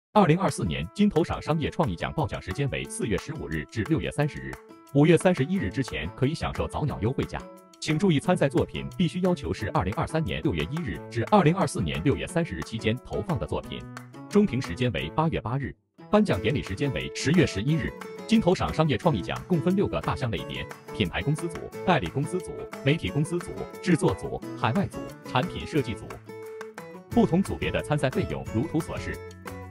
2024年金投赏商业创意奖报奖时间为4月15日至6月30日，5月31日之前可以享受早鸟优惠价。请注意，参赛作品必须要求是2023年6月1日至2024年6月30日期间投放的作品。终评时间为8月8日，颁奖典礼时间为10月11日。金投赏商业创意奖共分6个大项类别：品牌公司组、代理公司组、媒体公司组、制作组、海外组、产品设计组。不同组别的参赛费用如图所示。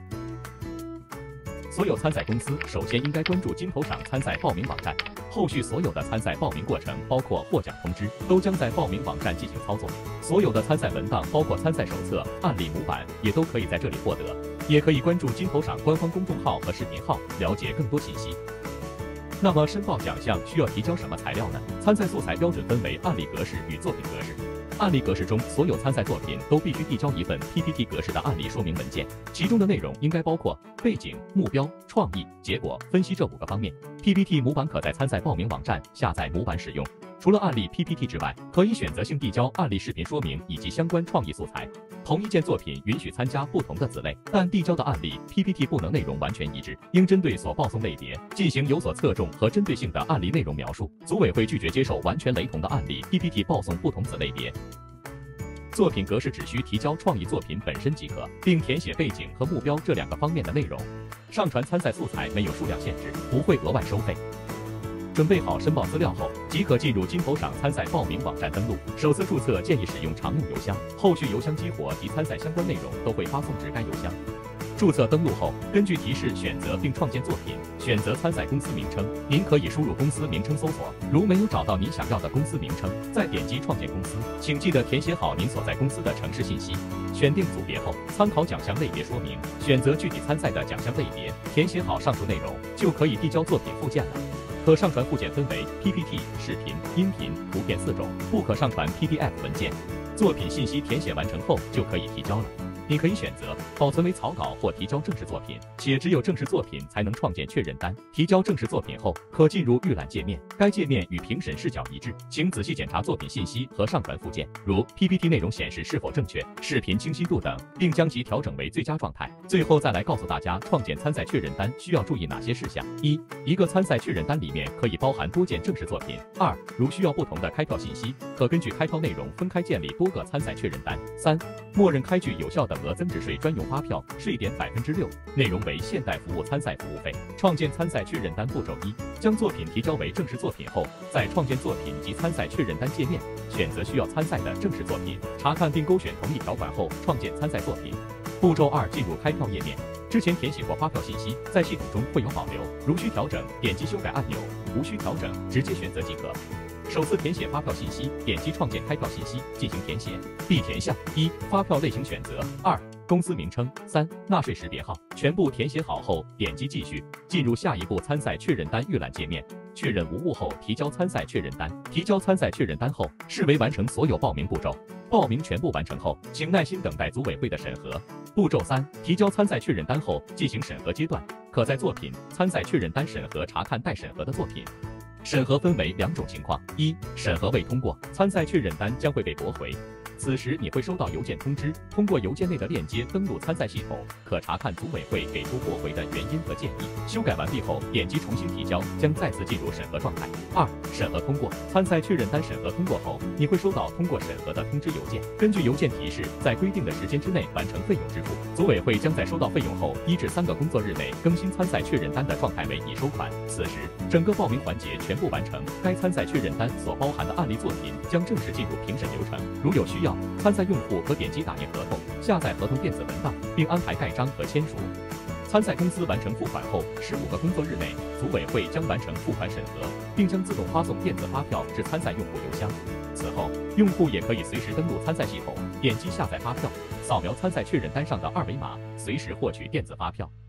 所有参赛公司首先应该关注金投赏参赛报名网站，后续所有的参赛报名过程，包括获奖通知，都将在报名网站进行操作。所有的参赛文档，包括参赛手册、案例模板，也都可以在这里获得。也可以关注金投赏官方公众号和视频号，了解更多信息。那么申报奖项需要提交什么材料呢？参赛素材标准分为案例格式与作品格式。案例格式中，所有参赛作品都必须递交一份 PPT 格式的案例说明文件，其中的内容应该包括背景、目标、创意、结果、分析这5个方面。PPT 模板可在参赛报名网站下载模板使用。除了案例 PPT 之外，可以选择性递交案例视频说明以及相关创意素材。同一件作品允许参加不同的子类，但递交的案例 PPT 不能内容完全一致，应针对所报送类别进行有所侧重和针对性的案例内容描述。组委会拒绝接受完全雷同的案例 PPT 报送不同子类别。作品格式只需提交创意作品本身即可，并填写背景和目标这2个方面的内容。上传参赛素材没有数量限制，不会额外收费。准备好申报资料后，即可进入金投赏参赛报名网站登录。首次注册建议使用常用邮箱，后续邮箱激活及参赛相关内容都会发送至该邮箱。注册登录后，根据提示选择并创建作品，选择参赛公司名称。您可以输入公司名称搜索，如没有找到您想要的公司名称，再点击创建公司。请记得填写好您所在公司的城市信息。选定组别后，参考奖项类别说明，选择具体参赛的奖项类别，填写好上述内容，就可以递交作品附件了。可上传附件分为 PPT、视频、音频、图片4种，不可上传 PDF 文件。作品信息填写完成后就可以提交了。你可以选择保存为草稿或提交正式作品，且只有正式作品才能创建确认单。提交正式作品后，可进入预览界面，该界面与评审视角一致。请仔细检查作品信息和上传附件，如 PPT 内容显示是否正确、视频清晰度等，并将其调整为最佳状态。最后再来告诉大家，创建参赛确认单需要注意哪些事项：一个参赛确认单里面可以包含多件正式作品；如需要不同的开票信息，可根据开票内容分开建立多个参赛确认单；默认开具有效等额增值税专用发票，税点6%，内容为现代服务参赛服务费。创建参赛确认单步骤1：将作品提交为正式作品后，在创建作品及参赛确认单界面选择需要参赛的正式作品，查看并勾选同意条款后创建参赛作品。步骤2：进入开票页面，之前填写过发票信息，在系统中会有保留，如需调整，点击修改按钮；无需调整，直接选择即可。首次填写发票信息，点击创建开票信息进行填写。必填项：1、发票类型选择；2、公司名称；3、纳税识别号。全部填写好后，点击继续，进入下一步参赛确认单预览界面。确认无误后，提交参赛确认单。提交参赛确认单后，视为完成所有报名步骤。报名全部完成后，请耐心等待组委会的审核。步骤3：提交参赛确认单后进行审核阶段，可在作品参赛确认单审核查看待审核的作品。审核分为2种情况：1、审核未通过，参赛确认单将会被驳回。此时你会收到邮件通知，通过邮件内的链接登录参赛系统，可查看组委会给出驳回的原因和建议。修改完毕后，点击重新提交，将再次进入审核状态。2、审核通过，参赛确认单审核通过后，你会收到通过审核的通知邮件，根据邮件提示，在规定的时间之内完成费用支付。组委会将在收到费用后1至3个工作日内更新参赛确认单的状态为已收款。此时，整个报名环节全部完成，该参赛确认单所包含的案例作品将正式进入评审流程。如有需要，参赛用户可点击打印合同，下载合同电子文档，并安排盖章和签署。参赛公司完成付款后，15个工作日内，组委会将完成付款审核，并将自动发送电子发票至参赛用户邮箱。此后，用户也可以随时登录参赛系统，点击下载发票，扫描参赛确认单上的2维码，随时获取电子发票。